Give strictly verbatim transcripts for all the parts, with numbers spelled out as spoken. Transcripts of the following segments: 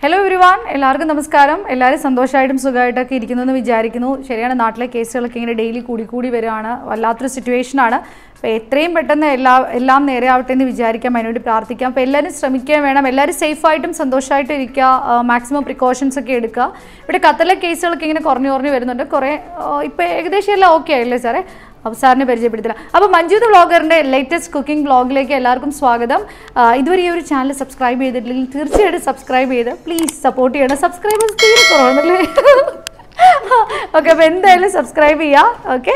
Hello everyone, എല്ലാവർക്കും നമസ്കാരം. എല്ലാവരും സന്തോഷമായിട്ടും സുഖമായിട്ടൊക്കെ ഇരിക്കുന്നെന്ന് വിചാരിക്കുന്നു. ശരിയാണ്, നാട്ടിലെ കേസുകളൊക്കെ ഇങ്ങനെ ഡെയിലി കൂടി കൂടി വരികയാണ്. വല്ലാത്തൊരു സിറ്റുവേഷനാണ്. അപ്പോൾ എത്രയും പെട്ടെന്ന് എല്ലാ എല്ലാം നേരെ ആവട്ടെ എന്ന് വിചാരിക്കാം, അതിനുവേണ്ടി പ്രാർത്ഥിക്കാം. അപ്പോൾ എല്ലാവരും ശ്രമിക്കാൻ വേണം. എല്ലാവരും സേഫായിട്ടും സന്തോഷമായിട്ടും ഇരിക്കുക, മാക്സിമം പ്രിക്കോഷൻസ് ഒക്കെ എടുക്കുക. ഇവിടെ ഖത്തറിലെ കേസുകളൊക്കെ ഇങ്ങനെ കുറഞ്ഞു കുറഞ്ഞു വരുന്നുണ്ട്. കുറേ ഇപ്പോൾ ഏകദേശം എല്ലാം ഓക്കെ ആയില്ലേ സാറേ? അപ്പോൾ സാറിനെ പരിചയപ്പെടുത്തില്ല. അപ്പോൾ മഞ്ജുദ് വ്ളോഗറിൻ്റെ ലേറ്റസ്റ്റ് കുക്കിംഗ് വ്ളോഗിലേക്ക് എല്ലാവർക്കും സ്വാഗതം. ഇതുവരെ ഈ ഒരു ചാനൽ സബ്സ്ക്രൈബ് ചെയ്തിട്ടില്ലെങ്കിൽ തീർച്ചയായിട്ടും സബ്സ്ക്രൈബ് ചെയ്ത് പ്ലീസ് സപ്പോർട്ട് ചെയ്യണം. സബ്സ്ക്രൈബേഴ്സ് തീരെ കുറവാണല്ലേ? ഓക്കെ, അപ്പോൾ എന്തായാലും സബ്സ്ക്രൈബ് ചെയ്യുക. ഓക്കെ,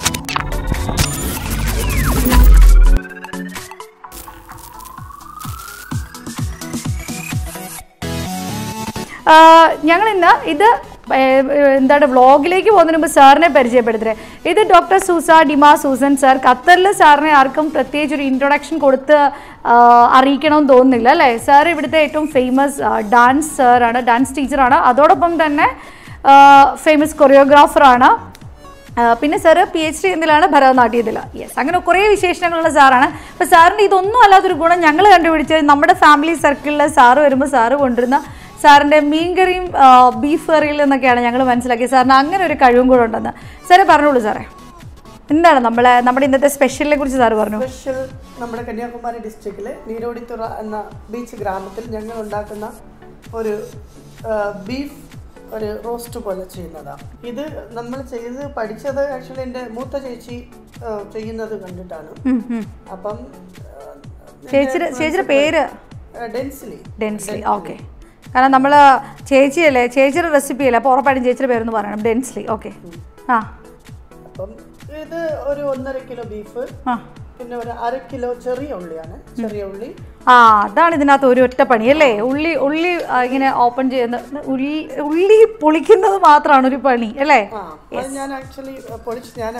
ഞങ്ങളിന്ന് ഇത് എന്താണ് വ്ളോഗിലേക്ക് പോകുന്നതിന് മുമ്പ് സാറിനെ പരിചയപ്പെടുത്തേ. ഇത് ഡോക്ടർ സൂസ ഡിമാ സൂസൻ സാർ. ഖത്തറിൽ സാറിനെ ആർക്കും പ്രത്യേകിച്ച് ഒരു ഇൻട്രൊഡക്ഷൻ കൊടുത്ത് അറിയിക്കണമെന്ന് തോന്നുന്നില്ല അല്ലേ? സാർ ഇവിടുത്തെ ഏറ്റവും ഫേമസ് ഡാൻസ് സാറാണ്, ഡാൻസ് ടീച്ചറാണ്. അതോടൊപ്പം തന്നെ ഫേമസ് കൊറിയോഗ്രാഫറാണ്. പിന്നെ സാറ് പി എച്ച് ഡി എന്നിലാണ് ഭരതനാട്യത്തിൽ. യെസ്, അങ്ങനെ കുറേ വിശേഷണങ്ങളുള്ള സാറാണ്. അപ്പോൾ സാറിൻ്റെ ഇതൊന്നും അല്ലാത്തൊരു ഗുണം ഞങ്ങൾ കണ്ടുപിടിച്ചത്, നമ്മുടെ ഫാമിലി സർക്കിളിൽ സാറ് വരുമ്പോൾ സാറ് കൊണ്ടുവരുന്ന സാറിൻ്റെ മീൻകറിയും ബീഫ് കറിയിൽ നിന്നൊക്കെയാണ് ഞങ്ങൾ മനസ്സിലാക്കിയത് സാറിന് അങ്ങനെ ഒരു കഴിവും കൂടെ ഉണ്ടെന്ന്. സാറേ പറഞ്ഞോളൂ സാറേ, എന്താണ് നമ്മളെ നമ്മുടെ ഇന്നത്തെ സ്പെഷ്യലിനെ കുറിച്ച് സാറ് പറഞ്ഞു? സ്പെഷ്യൽ നമ്മുടെ കന്യാകുമാരി ഡിസ്ട്രിക്റ്റിലെ നീരോടിത്തുറ എന്ന ബീച്ച് ഗ്രാമത്തിൽ ഞങ്ങൾ ഉണ്ടാക്കുന്ന ഒരു ബീഫ് ഒരു റോസ്റ്റ് പോലെ ചെയ്യുന്നതാണ്. ഇത് നമ്മൾ ചെയ്ത് പഠിച്ചത് ആക്ച്വലി എൻ്റെ മൂത്ത ചേച്ചി ചെയ്യുന്നത് കണ്ടിട്ടാണ്. അപ്പം ചേച്ചിയുടെ ചേച്ചിയുടെ പേര് ഡെൻസ്ലി. Densely, okay. കാരണം നമ്മൾ ചേച്ചിയല്ലേ, ചേച്ചിയുടെ റെസിപ്പി അല്ലേ, അപ്പോൾ ഉറപ്പായിട്ടും ചേച്ചിയുടെ പേരൊന്ന് പറയണം. ഡെൻസ്ലി, ഓക്കെ. ആ, അപ്പം ഇത് ഒരു ഒന്നര കിലോ ബീഫ്, പിന്നെ ഒരു അര കിലോ ചെറിയ ഉള്ളിയാണ്. ചെറിയ ഉള്ളി, ആ അതാണ് ഇതിനകത്ത് ഒരു ഒറ്റ പണി അല്ലേ? ഉള്ളി ഉള്ളി ഇങ്ങനെ ഓപ്പൺ ചെയ്യുന്ന ഉള്ളി ഉള്ളി പൊളിക്കുന്നത് മാത്രമാണ് ഒരു പണി അല്ലേ? ഞാൻ ആക്ച്വലി പൊളിച്ച് ഞാൻ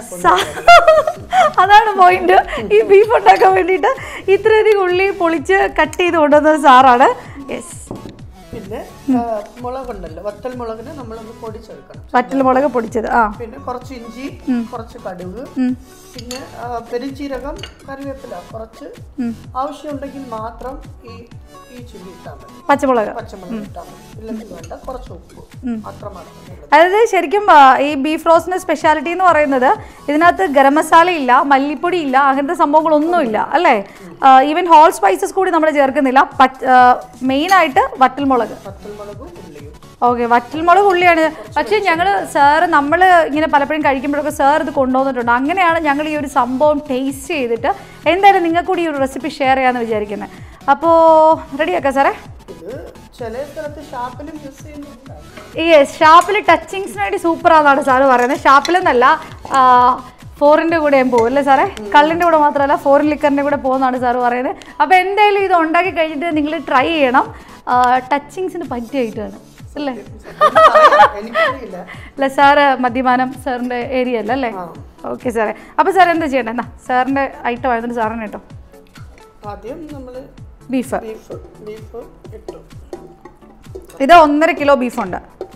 അതാണ് പോയിന്റ്. ഈ ബീഫ് ഉണ്ടാക്കാൻ വേണ്ടിയിട്ട് ഇത്രയധികം ഉള്ളി പൊളിച്ച് കട്ട് ചെയ്ത് കൊണ്ടുവന്നത് സാറാണ്. യെസ്. പിന്നെ മുളകുണ്ടല്ലോ, വറ്റൽ മുളകിന് നമ്മളൊന്ന് പൊടിച്ചെടുക്കണം. വറ്റൽ മുളക് പൊടിച്ചത്, ആ. പിന്നെ കുറച്ച് ഇഞ്ചി, കുറച്ച് കടുക്, പിന്നെ പെരുംജീരകം, കറിവേപ്പില കുറച്ച്, ആവശ്യമുണ്ടെങ്കിൽ മാത്രം ഈ ഈ ചില്ലി ഇട്ടാൽ മതി. പച്ചമുളക് പച്ചമുളക് ഇട്ടാൽ മതി, ഇല്ലെങ്കിൽ വേണ്ട. കുറച്ച് ഉപ്പ് അത്രമാത്രം. അതായത് ശരിക്കും ഈ ബീഫ് റോസ്റ്റിന്റെ സ്പെഷ്യാലിറ്റി എന്ന് പറയുന്നത് ഇതിനകത്ത് ഗരം മസാല ഇല്ല, മല്ലിപ്പൊടി ഇല്ല, അങ്ങനത്തെ സംഭവങ്ങളൊന്നുമില്ല അല്ലേ? ഈവൻ ഹോൾ സ്പൈസസ് കൂടി നമ്മൾ ചേർക്കുന്നില്ല. മെയിനായിട്ട് വറ്റൽമുളക്. ഓക്കെ, വറ്റൽമുളക് ഉള്ളിയാണ്. പക്ഷേ ഞങ്ങൾ സാറ് നമ്മൾ ഇങ്ങനെ പലപ്പോഴും കഴിക്കുമ്പോഴൊക്കെ സാർ ഇത് കൊണ്ടുവന്നിട്ടുണ്ട്. അങ്ങനെയാണ് ഞങ്ങൾ ഈ ഒരു സംഭവം ടേസ്റ്റ് ചെയ്തിട്ട് എന്തായാലും നിങ്ങൾക്ക് കൂടി ഈ ഒരു റെസിപ്പി ഷെയർ ചെയ്യാമെന്ന് വിചാരിക്കുന്നത്. അപ്പോൾ റെഡിയാക്കാം സാറേ? യെസ്, ഷാപ്പിൽ ടച്ചിങ്സിന് വേണ്ടി സൂപ്പറാണെന്നാണ് സാറ് പറയുന്നത്. ഷാപ്പിലെന്നല്ല, ഫോറിൻ്റെ കൂടെയും പോകും അല്ലേ സാറേ? കള്ളിൻ്റെ കൂടെ മാത്രമല്ല ഫോറിൻ ലിക്കറിൻ്റെ കൂടെ പോകുന്നതാണ് സാറ് പറയുന്നത്. അപ്പോൾ എന്തായാലും ഇത് ഉണ്ടാക്കി കഴിഞ്ഞിട്ട് നിങ്ങൾ ട്രൈ ചെയ്യണം. ടച്ചിങ്സിന് പറ്റിയായിട്ടാണ് അല്ലേ? അല്ല സാറ് മദ്യപാനം സാറിൻ്റെ ഏരിയ അല്ല അല്ലേ? ഓക്കെ സാറേ. അപ്പോൾ സാർ എന്താ ചെയ്യണ്ടേ? എന്നാ സാറിൻ്റെ ഐറ്റം ആയതുകൊണ്ട് സാറിന് കേട്ടോ. ആദ്യം നമ്മൾ ബീഫ് ബീഫ് ഇട്ടു. ഇത് ഒന്നര കിലോ ബീഫുണ്ട്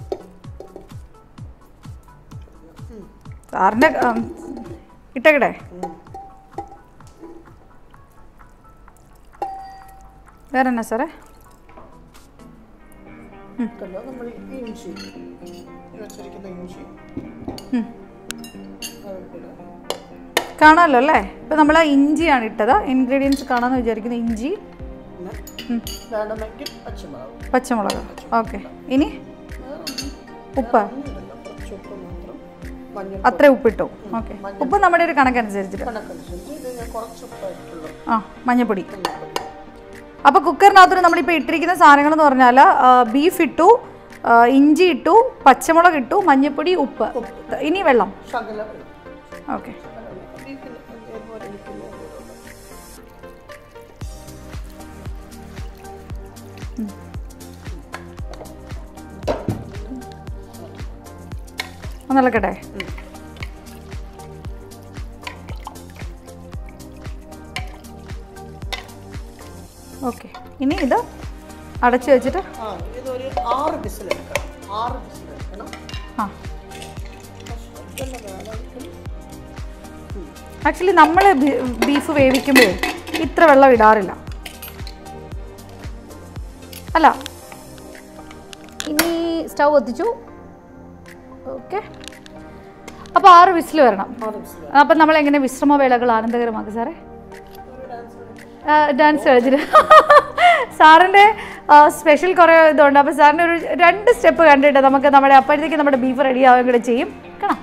സാറിൻ്റെ. ഇട്ടേക്കട്ടെ? വേറെ എന്നാ സാറേ? നമ്മൾ ഇഞ്ചി വെച്ചിരിക്കുന്ന ഇഞ്ചി കാണാമല്ലോ അല്ലേ? ഇപ്പം നമ്മൾ ഇഞ്ചിയാണ് ഇട്ടത്. ഇൻഗ്രീഡിയൻസ് കാണാമെന്ന് വിചാരിക്കുന്നു. ഇഞ്ചി, പച്ചമുളക്, ഓക്കെ. ഇനി ഉപ്പ്, അത്ര ഉപ്പിട്ടു. ഓക്കെ, ഉപ്പ് നമ്മുടെ ഒരു കണക്കനുസരിച്ചിട്ട്. ആ, മഞ്ഞപ്പൊടി. അപ്പോൾ കുക്കറിനകത്തോട് നമ്മളിപ്പോൾ ഇട്ടിരിക്കുന്ന സാധനങ്ങൾ എന്ന് പറഞ്ഞാൽ ബീഫ് ഇട്ടു, ഇഞ്ചി ഇട്ടു, പച്ചമുളക് ഇട്ടു, മഞ്ഞപ്പൊടി, ഉപ്പ്, ഇനി വെള്ളം. ഓക്കെ, ഒന്നിളക്കട്ടെ? ഓക്കെ, ഇനി ഇത് അടച്ചു വെച്ചിട്ട് ആ ആക്ച്വലി നമ്മൾ ബീഫ് വേവിക്കുമ്പോൾ ഇത്ര വെള്ളം ഇടാറില്ല അല്ല. സ്റ്റൗ കത്തിച്ചു. ഓക്കെ, അപ്പോൾ ആറ് വിസിൽ വരണം. അപ്പം നമ്മൾ എങ്ങനെ വിശ്രമവേളകൾ ആനന്ദകരമാക്കും സാറേ? ഡാൻസ് കളിച്ചിട്ട് സാറിൻ്റെ സ്പെഷ്യൽ കുറേ ഇതുണ്ട്. അപ്പോൾ സാറിൻ്റെ ഒരു രണ്ട് സ്റ്റെപ്പ് കണ്ടിട്ട് നമുക്ക് നമ്മുടെ അപ്പോഴത്തേക്ക് നമ്മുടെ ബീഫ് റെഡി ആവുകയും കൂടെ ചെയ്യും. കാണാം.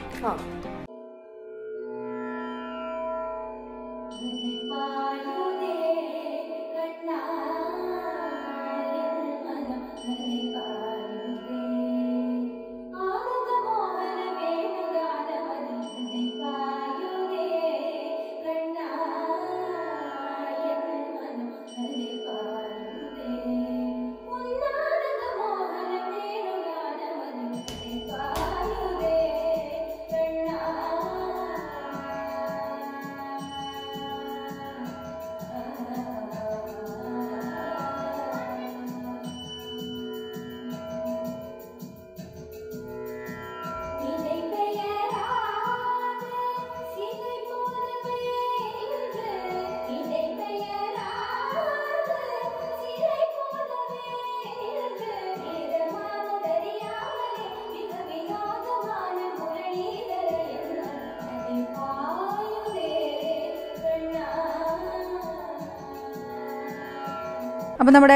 അപ്പോൾ നമ്മുടെ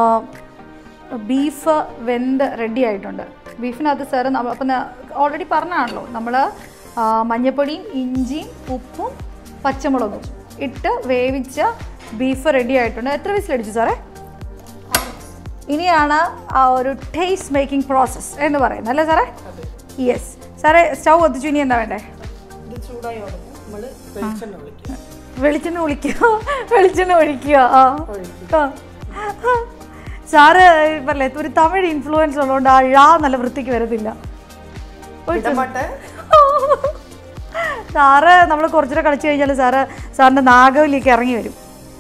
ബീഫ് വെന്ത് റെഡി ആയിട്ടുണ്ട്. ബീഫിനകത്ത് സാറ് അപ്പം ഓൾറെഡി പറഞ്ഞാണല്ലോ, നമ്മൾ മഞ്ഞൾപ്പൊടിയും ഇഞ്ചിയും ഉപ്പും പച്ചമുളകും ഇട്ട് വേവിച്ച ബീഫ് റെഡി ആയിട്ടുണ്ട്. എത്ര വിസിലടിച്ചു സാറേ? ഇനിയാണ് ആ ഒരു ടേസ്റ്റ് മേക്കിംഗ് പ്രോസസ്സ് എന്ന് പറയുന്നത് അല്ലേ സാറേ? യെസ് സാറേ. സ്റ്റൗ കത്തിച്ചു. ഇനി എന്താ വേണ്ടേ? വെളിച്ചെണ്ണ ഒഴിക്കുക. വെളിച്ചെണ്ണ ഒഴിക്കുക. ആ സാറ് പറയല്ലേ, ഒരു തമിഴ് ഇൻഫ്ലുവൻസ് ഉള്ളതുകൊണ്ട് ആ ഴാ നല്ല വൃത്തിക്ക് വരത്തില്ല. സാറ് നമ്മൾ കുറച്ചുകൂടെ കളിച്ചു കഴിഞ്ഞാൽ സാറ് സാറിൻ്റെ നാഗവലിയൊക്കെ ഇറങ്ങി വരും.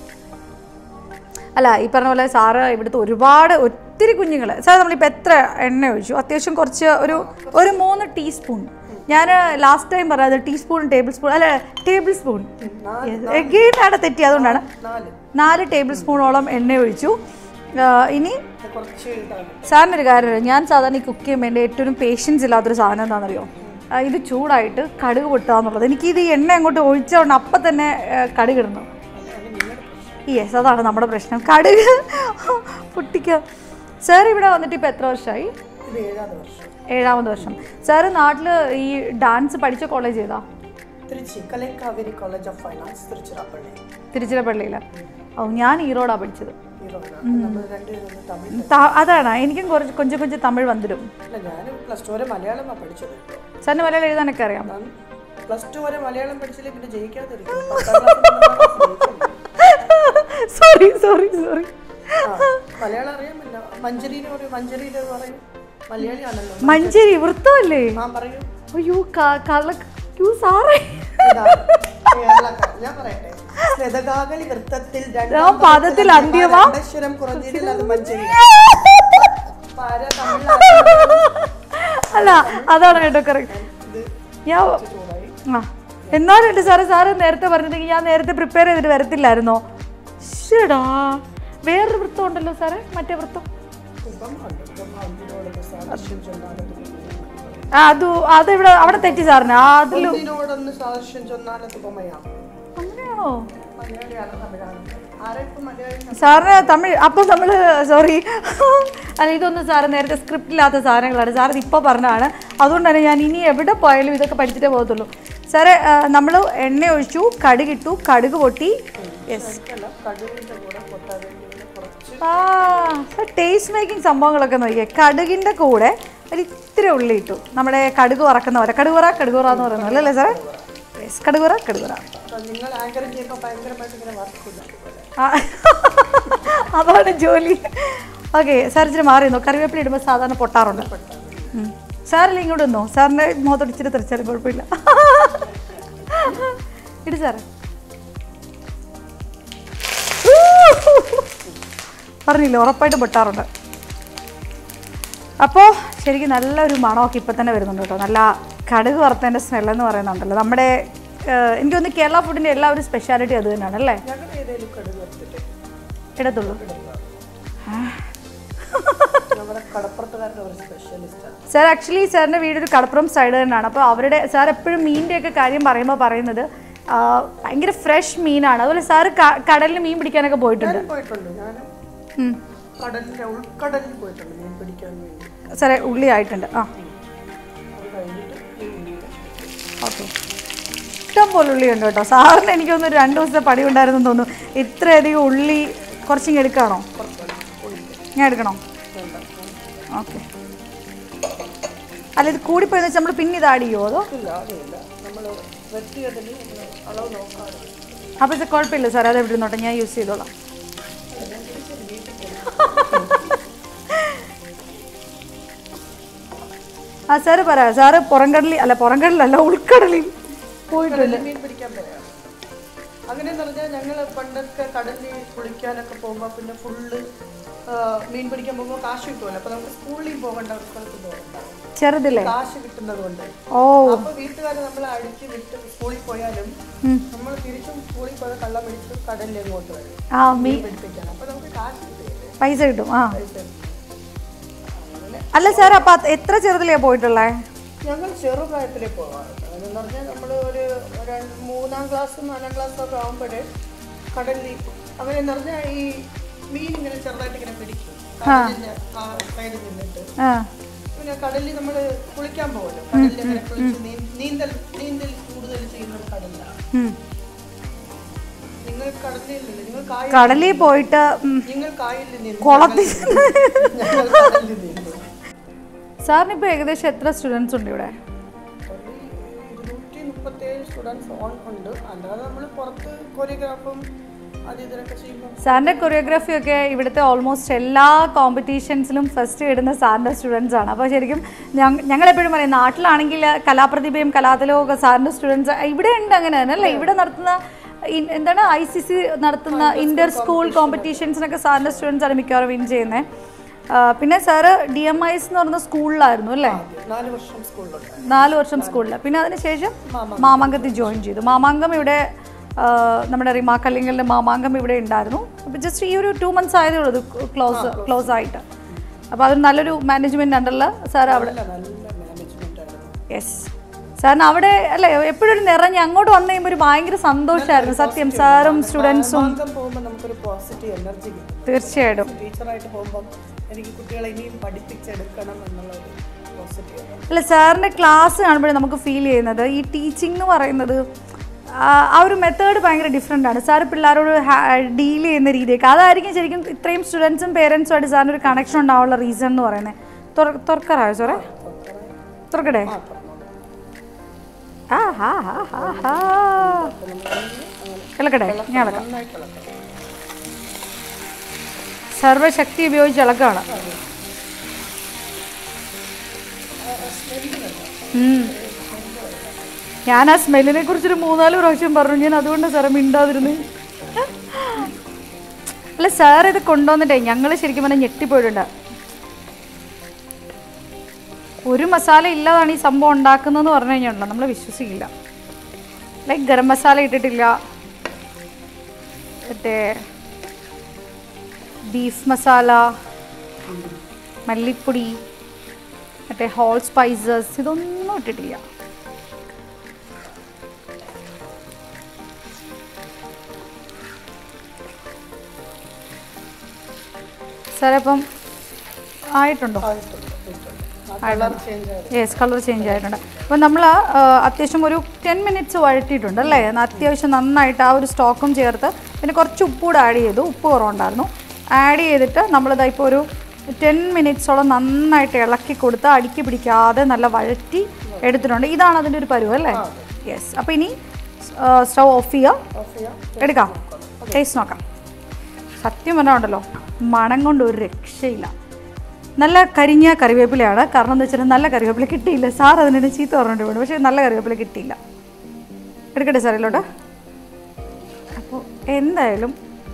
അല്ല, ഈ പറഞ്ഞ പോലെ സാറ് ഇവിടുത്തെ ഒരുപാട് ഒത്തിരി കുഞ്ഞുങ്ങൾ. സാർ നമ്മളിപ്പോൾ എത്ര എണ്ണ ഒഴിച്ചു? അത്യാവശ്യം കുറച്ച് ഒരു ഒരു മൂന്ന് ടീസ്പൂൺ. ഞാൻ ലാസ്റ്റ് ടൈം പറയാം ടീസ്പൂൺ ടേബിൾ സ്പൂൺ അല്ല ടേബിൾ സ്പൂൺ എഗെയിൻ ആണ് തെറ്റി. അതുകൊണ്ടാണ് നാല് ടേബിൾ സ്പൂണോളം എണ്ണ ഒഴിച്ചു. ഇനി സാറിനൊരു കാര്യം, ഞാൻ സാധാരണ ഈ കുക്ക് ചെയ്യുമ്പോൾ എൻ്റെ ഏറ്റവും പേഷ്യൻസ് ഇല്ലാത്തൊരു സാധനം എന്താണെന്നറിയോ? ഇത് ചൂടായിട്ട് കടുക് പൊട്ടുക എന്നുള്ളത്. എനിക്കിത് എണ്ണ അങ്ങോട്ട് ഒഴിച്ചതുകൊണ്ട് അപ്പം തന്നെ കടുക് ഇടണം. യെസ്, അതാണ് നമ്മുടെ പ്രശ്നം, കടുക് പൊട്ടിക്കുക. സാർ ഇവിടെ വന്നിട്ട് ഇപ്പോൾ എത്ര വർഷമായി? ഏഴാമത് വർഷം. സാറ് നാട്ടിൽ ഈ ഡാൻസ് പഠിച്ച കോളേജ് ഏതാ? തിരുച്ചിറപ്പള്ളിയിൽ. ഓ, ഞാൻ ഈറോഡാണ് പഠിച്ചത്. അതാണ്, എനിക്കും കുറച്ച് കൊഞ്ചം കൊഞ്ചം തമിഴ് വന്നിടും. സാറിന് മലയാളം എഴുതാനൊക്കെ അറിയാം? സോറി സോറി സോറി മഞ്ചേരി വൃത്തമല്ലേ? അയ്യോ കള്ള സാറേ, പദത്തിൽ അന്ത്യമാ അല്ല, അതാണ് കേട്ടോ കറക്റ്റ്. ഞാൻ ആ എന്നാലും ഉണ്ട് സാറേ, സാറ് നേരത്തെ പറഞ്ഞിട്ടുണ്ടെങ്കിൽ ഞാൻ നേരത്തെ പ്രിപ്പയർ ചെയ്തിട്ട് വരത്തില്ലായിരുന്നോ? ശരിടാ, വേറൊരു വൃത്തം ഉണ്ടല്ലോ സാറേ, മറ്റേ വൃത്തം. അത് അതിവിടെ അവിടെ തെറ്റി സാറിന്. അതിലും അങ്ങനെയാണോ സാറിന് തമിഴ്? അപ്പം നമ്മൾ സോറി, അല്ല ഇതൊന്നും സാറ് നേരത്തെ സ്ക്രിപ്റ്റില്ലാത്ത സാധനങ്ങളാണ്. സാർ ഇത് ഇപ്പോൾ പറഞ്ഞതാണ്. അതുകൊണ്ടാണ് ഞാൻ ഇനി എവിടെ പോയാലും ഇതൊക്കെ പഠിച്ചിട്ടേ പോകത്തുള്ളൂ. സാറേ, നമ്മൾ എണ്ണ ഒഴിച്ചു, കടുകിട്ടു, കടുക് പൊട്ടി. യെസ്, ആ ടേസ്റ്റ് മേക്കിംഗ് സംഭവങ്ങളൊക്കെ നോക്കിയേ. കടുകിൻ്റെ കൂടെ ഒരു ഇത്തിരി ഉള്ളി ഇട്ടു. നമ്മുടെ കടുക് വറക്കുന്ന പോലെ, കടുകുറ കടുകുറ എന്ന് പറയുന്നത് അല്ലേ സാറേ? യെസ്, കടുകുറ കടുകുറ. അതാണ് ജോലി. ഓക്കെ സാർ, ഇച്ചിരി മാറി നിന്നോ. കറിവേപ്പില ഇടുമ്പോൾ സാധാരണ പൊട്ടാറുണ്ട്. സാറല്ലേ ഇങ്ങോട്ട് നിന്നോ, സാറിൻ്റെ മുഖത്തോട് ഇച്ചിരി തെറിച്ചാലും കുഴപ്പമില്ല. ഇട് സാറേ. പറഞ്ഞില്ല, ഉറപ്പായിട്ട് പൊട്ടാറുണ്ട്. അപ്പോൾ ശരിക്കും നല്ലൊരു മണമൊക്കെ ഇപ്പം തന്നെ വരുന്നുണ്ട് കേട്ടോ. നല്ല കടുക് വറുത്തതിൻ്റെ സ്മെല്ലെന്ന് പറയുന്നുണ്ടല്ലോ. നമ്മുടെ എനിക്ക് തോന്നുന്നു കേരള ഫുഡിൻ്റെ എല്ലാവരും സ്പെഷ്യാലിറ്റി അത് തന്നെയാണ് അല്ലേ? ഇടത്തുള്ളൂ. നമ്മുടെ കടപ്പുറത്തുകാരുടെ ഒരു സ്പെഷ്യലിസ്റ്റാണ്. സാർ ആക്ച്വലി സാറിൻ്റെ വീട് ഒരു കടപ്പുറം സൈഡ് തന്നെയാണ്. അപ്പോൾ അവരുടെ സാർ എപ്പോഴും മീനിൻ്റെ ഒക്കെ കാര്യം പറയുമ്പോൾ പറയുന്നത് ഭയങ്കര ഫ്രഷ് മീനാണ്. അതുപോലെ സാറ് കടലിൽ മീൻ പിടിക്കാനൊക്കെ പോയിട്ടുണ്ട്? പോയിട്ടുണ്ട്. ഞാൻ കടലിൻ്റെ ഉൾക്കടലിൽ പോയിട്ടുണ്ട് മീൻ പിടിക്കാൻ വേണ്ടി. സാറേ ഉള്ളി ആയിട്ടുണ്ട്. ആ ഓക്കെ, ഇഷ്ടം പോലെ ഉള്ളി ഉണ്ട് കേട്ടോ. സാറിന് എനിക്ക് തോന്നുന്നു രണ്ട് ദിവസത്തെ പണി ഉണ്ടായിരുന്നു തോന്നുന്നു. ഇത്രയധികം ഉള്ളി കുറച്ചിങ്ങ് എടുക്കാണോ? ഞാൻ എടുക്കണോ? ഓക്കെ. അല്ല ഇത് കൂടിപ്പോയെന്ന് വെച്ചാൽ നമ്മൾ പിന്നെ ഇത് ആഡ് ചെയ്യുമോ അതോ? അപ്പോൾ ഇത് കുഴപ്പമില്ല സാർ, അത് എവിടെ നിന്നോട്ടെ, ഞാൻ യൂസ് ചെയ്തോളാം. ആ സാറ് പറയാം. സാറ് പുറംകടലിൽ അല്ല പുറംകടലല്ല ഉൾക്കടലിൽ പോയിട്ടുണ്ട് മീൻ പിടിക്കാൻ പറയാം. അങ്ങനെയെന്ന് പറഞ്ഞാൽ ഞങ്ങൾ പണ്ടൊക്കെ കടലിൽ കുളിക്കാനൊക്കെ പോകുമ്പോൾ പിന്നെ ഫുള്ള് മീൻ പിടിക്കാൻ പോകുമ്പോൾ കാശ് കിട്ടുമല്ലോ. അപ്പോൾ നമുക്ക് സ്കൂളിൽ പോകേണ്ട സ്ഥലത്ത് പോകണ്ട, ചെറുതില്ലേ കാശ് കിട്ടുന്നത് കൊണ്ട്. ഓ അപ്പോൾ വീട്ടുകാർ നമ്മളെ അടിച്ച് വിട്ട് സ്കൂളിൽ പോയാലും നമ്മൾ തിരിച്ചും സ്കൂളിൽ പോയ കള്ളം പിടിച്ച് കടലിൽ അങ്ങോട്ട് വരും ആ മീൻ പിടിപ്പിക്കാൻ. അപ്പോൾ നമുക്ക് കാശ് കിട്ടും, പൈസ കിട്ടും. ആ അല്ല സാർ അപ്പോൾ എത്ര ചെറുതിലാണ് പോയിട്ടുള്ളത്? ഞങ്ങൾ ചെറുപ്രായത്തിലേ പോകാറുണ്ട്. അതെന്ന് പറഞ്ഞാൽ നമ്മൾ ഒരു മൂന്നാം ക്ലാസ് നാലാം ക്ലാസ്സൊക്കെ ആകുമ്പോഴേ കടലിൽ അങ്ങനെയെന്ന് പറഞ്ഞാൽ ഈ മീൻ ഇങ്ങനെ ചെറുതായിട്ട് ഇങ്ങനെ പിടിക്കും കടലിൻ്റെ ആ സൈഡിൽ നിന്നിട്ട്. പിന്നെ കടലിൽ നമ്മൾ കുളിക്കാൻ പോകുമല്ലോ, കടലിൽ ഇങ്ങനെ കുളിച്ച് നീന്തൽ നീന്തൽ കൂടുതൽ ചെയ്യുന്നത് കടലിലാണ്. നിങ്ങൾ കടലിൽ നിങ്ങൾ കടലിൽ പോയിട്ട് നിങ്ങൾ കായലിൽ നിന്ന് കുളത്തിൽ ഞങ്ങൾ കടലിൽ നീന്തും. സാറിന് ഇപ്പോൾ ഏകദേശം എത്ര സ്റ്റുഡൻസ് ഉണ്ട് ഇവിടെ? ഇരുന്നൂറ്റി മുപ്പത്തേഴ് സ്റ്റുഡൻസ് ഓൺ ഉണ്ട്. അല്ലാതെ നമ്മൾ പുറത്ത് കൊറിയോഗ്രാഫും അത് ഇതിനൊക്കെ ചെയ്യുമ്പോൾ സാറിൻ്റെ കൊറിയോഗ്രാഫി ഒക്കെ ഇവിടുത്തെ ഓൾമോസ്റ്റ് എല്ലാ കോമ്പറ്റീഷൻസിലും ഫസ്റ്റ് ഇടുന്ന സാറിൻ്റെ സ്റ്റുഡൻസ് ആണ്. അപ്പോൾ ശരിക്കും ഞങ്ങളെപ്പോഴും പറയും നാട്ടിലാണെങ്കിൽ കലാപ്രതിഭയും കലാതിലവും ഒക്കെ സാറിൻ്റെ സ്റ്റുഡൻസ് ഇവിടെ ഉണ്ട്. അങ്ങനെ തന്നെ അല്ലേ? ഇവിടെ നടത്തുന്ന എന്താണ് ഐ സി സി നടത്തുന്ന ഇന്റർ സ്കൂൾ കോമ്പറ്റീഷൻസിനൊക്കെ സാറിൻ്റെ സ്റ്റുഡൻസ് ആണ് മിക്കവാറും വിൻ ചെയ്യുന്നത്. പിന്നെ സാറ് ഡി എം ഐ എസ് എന്ന് പറയുന്ന സ്കൂളിലായിരുന്നു അല്ലേ? നാല് വർഷം സ്കൂളിൽ. പിന്നെ അതിനുശേഷം മാമാങ്കത്തിൽ ജോയിൻ ചെയ്തു. മാമാങ്കം ഇവിടെ നമ്മുടെ റിമാ കല്ലിങ്കലിൻ്റെ മാമാങ്കം ഇവിടെ ഉണ്ടായിരുന്നു. അപ്പോൾ ജസ്റ്റ് ഈ ഒരു ടു മന്ത്സ് ആയതേ ഉള്ളൂ ഇത് ക്ലോസ് ക്ലോസ് ആയിട്ട്. അപ്പോൾ അതൊരു നല്ലൊരു മാനേജ്മെൻറ്റ് ഉണ്ടല്ലോ സാർ അവിടെ. യെസ് സാറിന് അവിടെ അല്ലേ എപ്പോഴും ഒരു നിറഞ്ഞ് അങ്ങോട്ട് വന്നു കഴിയുമ്പോൾ ഒരു ഭയങ്കര സന്തോഷമായിരുന്നു സത്യം. സാറും സ്റ്റുഡൻസും തീർച്ചയായിട്ടും എനിക്ക് കുട്ടികളെ ഇനിയും പഠിപ്പിച്ചെടുക്കണം എന്നുള്ളത് പോസിറ്റീവ്. അല്ല സാറിൻ്റെ ക്ലാസ് കാണുമ്പോഴേ നമുക്ക് ഫീൽ ചെയ്യുന്നത് ഈ ടീച്ചിങ് എന്ന് പറയുന്നത് ആ ഒരു മെത്തേഡ് ഭയങ്കര ഡിഫറെൻ്റ് ആണ്. സാറ് പിള്ളേരോട് ഡീൽ ചെയ്യുന്ന രീതിയൊക്കെ അതായിരിക്കും ശരിക്കും ഇത്രയും സ്റ്റുഡൻസും പേരൻസുമായിട്ട് സാറിന് ഒരു കണക്ഷൻ ഉണ്ടാവാനുള്ള റീസൺ എന്ന് പറയുന്നത്. തുറക്കാറായോ സാറേ? തുറക്കട്ടെ? ആ ഹാ ഹാ ഹാ ഹാ ഇളക്കട്ടെ? ഞാൻ ഇളക്കാം. സർവശക്തി ഉപയോഗിച്ച് ഇളക്കാണ്. ഞാൻ ആ സ്മെല്ലിനെ കുറിച്ചൊരു മൂന്നാല് പ്രാവശ്യം പറഞ്ഞു. ഞാൻ അതുകൊണ്ട് സാറ് മിണ്ടാതിരുന്നു. അല്ല സാർ ഇത് കൊണ്ടുവന്നിട്ടേ ഞങ്ങൾ ശരിക്കും പറഞ്ഞാൽ ഞെട്ടിപ്പോയിട്ടുണ്ട്. ഒരു മസാല ഇല്ലാതാണ് ഈ സംഭവം ഉണ്ടാക്കുന്നതെന്ന് പറഞ്ഞു കഴിഞ്ഞാൽ നമ്മൾ വിശ്വസിക്കില്ല. ലൈക്ക് ഗരം മസാല ഇട്ടിട്ടില്ല, മറ്റേ ബീഫ് മസാല, മല്ലിപ്പൊടി, മറ്റേ ഹോൾ സ്പൈസസ് ഇതൊന്നും ഇട്ടിട്ടില്ല. സാറേ അപ്പം ആയിട്ടുണ്ടോ? യെസ് കളർ ചേഞ്ച് ആയിട്ടുണ്ട്. അപ്പം നമ്മൾ അത്യാവശ്യം ഒരു ടെൻ മിനിറ്റ്സ് വഴറ്റിയിട്ടുണ്ട് അല്ലേ? അത്യാവശ്യം നന്നായിട്ട് ആ ഒരു സ്റ്റോക്കും ചേർത്ത് പിന്നെ കുറച്ച് ഉപ്പ് കൂടെ ആഡ് ചെയ്തു. ഉപ്പ് കുറവുണ്ടായിരുന്നു. ആഡ് ചെയ്തിട്ട് നമ്മളിതാ ഇപ്പോൾ ഒരു ടെൻ മിനിറ്റ്സോളം നന്നായിട്ട് ഇളക്കി കൊടുത്ത് അടുക്കി പിടിക്കാതെ നല്ല വഴറ്റി എടുത്തിട്ടുണ്ട്. ഇതാണ് അതിൻ്റെ ഒരു പരുവ് അല്ലേ? യെസ്. അപ്പോൾ ഇനി സ്റ്റൗ ഓഫ് ചെയ്യുക, എടുക്കാം, ടേസ്റ്റ് നോക്കാം. സത്യം പറഞ്ഞാൽ ഉണ്ടല്ലോ മണം കൊണ്ട് ഒരു രക്ഷയില്ല. നല്ല കരിഞ്ഞ കറിവേപ്പിലയാണ്. കാരണം എന്താ വെച്ചാൽ നല്ല കറിവേപ്പില കിട്ടിയില്ല. സാർ അതിനെ ചീത്ത പറഞ്ഞിട്ട് വേണം, പക്ഷേ നല്ല കറിവേപ്പില കിട്ടിയില്ല. എടുക്കട്ടെ സാറിലോട്ട്? അപ്പോൾ എന്തായാലും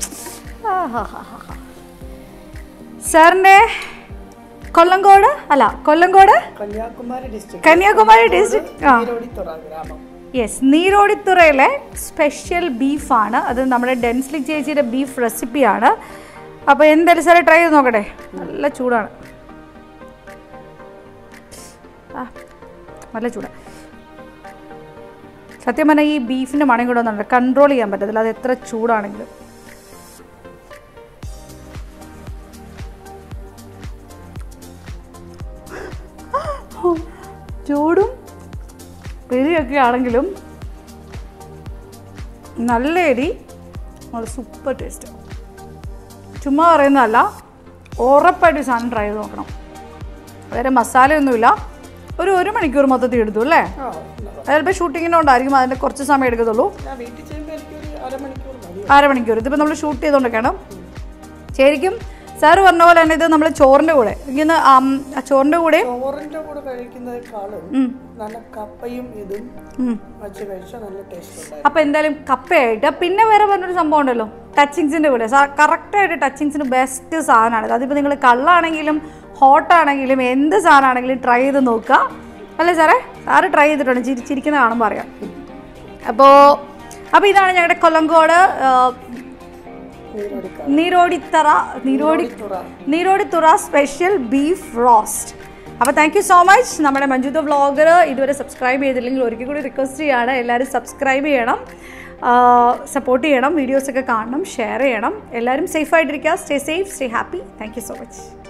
സാറിൻ്റെ കൊല്ലങ്കോട് അല്ല Kollankode Kanyakumari district Kanyakumari district yes നീരോടിത്തുറയിലെ സ്പെഷ്യൽ ബീഫാണ് അത്. നമ്മുടെ ഡെൻസ്ലി ചേച്ചിയുടെ ബീഫ് റെസിപ്പിയാണ്. അപ്പോൾ എന്തായാലും സാറേ ട്രൈ ചെയ്ത് നോക്കട്ടെ. നല്ല ചൂടാണ്. ആ നല്ല ചൂട്. സത്യം പറഞ്ഞാൽ ഈ ബീഫിൻ്റെ മണം കൂടെ ഒന്നും കൺട്രോൾ ചെയ്യാൻ പറ്റത്തില്ല, അത് എത്ര ചൂടാണെങ്കിലും. ചൂടും എരിയൊക്കെ ആണെങ്കിലും നല്ല എരി, നല്ല സൂപ്പർ ടേസ്റ്റ്. ചുമ്മാ പറയുന്നതല്ല, ഉറപ്പായിട്ട് സാധനം ട്രൈ ചെയ്ത് നോക്കണം. വേറെ മസാലയൊന്നുമില്ല. ഒരു ഒരു മണിക്കൂർ മൊത്തത്തിൽ എടുത്തു അല്ലേ? ചിലപ്പോൾ ഷൂട്ടിങ്ങിനോണ്ടായിരിക്കും അതിൻ്റെ കുറച്ച് സമയം എടുക്കത്തുള്ളൂ. അരമണിക്കൂർ. ഇതിപ്പോൾ നമ്മൾ ഷൂട്ട് ചെയ്തുകൊണ്ടൊക്കെയാണ്. ശരിക്കും സാറ് പറഞ്ഞ പോലെ തന്നെ ഇത് നമ്മൾ ചോറിൻ്റെ കൂടെ ഇങ്ങനെ ചോറിൻ്റെ കൂടെ ചോറിൻ്റെ കൂടെ കഴിക്കുന്നതിനേക്കാളും നല്ല കപ്പയും ഇതും വെച്ച് കഴിച്ചാൽ നല്ല ടേസ്റ്റ് ഉണ്ട്. അപ്പോൾ എന്തായാലും കപ്പയായിട്ട് പിന്നെ വേറെ പറഞ്ഞൊരു സംഭവം ഉണ്ടല്ലോ, ടച്ചിങ്സിൻ്റെ കൂടെ. കറക്റ്റായിട്ട് ടച്ചിങ്സിന് ബെസ്റ്റ് സാധനമാണ്. അതിപ്പോൾ നിങ്ങൾ കള്ളാണെങ്കിലും ഹോട്ടാണെങ്കിലും എന്ത് സാധനമാണെങ്കിലും ട്രൈ ചെയ്ത് നോക്കുക അല്ലേ സാറേ? സാറ് ട്രൈ ചെയ്തിട്ടുണ്ട്, ചിരിച്ചിരിക്കുന്ന കാണുമ്പോൾ അറിയാം. അപ്പോൾ അപ്പോൾ ഇതാണ് ഞങ്ങളുടെ Kollankode Neerodithara Neerodi Neerodithura special beef roast. അപ്പോൾ താങ്ക് യു സോ മച്ച്. നമ്മുടെ മഞ്ജുത വ്ളോഗർ ഇതുവരെ സബ്സ്ക്രൈബ് ചെയ്തില്ലെങ്കിൽ ഒരിക്കൽ കൂടി റിക്വസ്റ്റ് ചെയ്യാണ്, എല്ലാവരും സബ്സ്ക്രൈബ് ചെയ്യണം, സപ്പോർട്ട് ചെയ്യണം, വീഡിയോസൊക്കെ കാണണം, ഷെയർ ചെയ്യണം. എല്ലാവരും സേഫായിട്ടിരിക്കുക. Stay safe, stay happy. Thank you so much.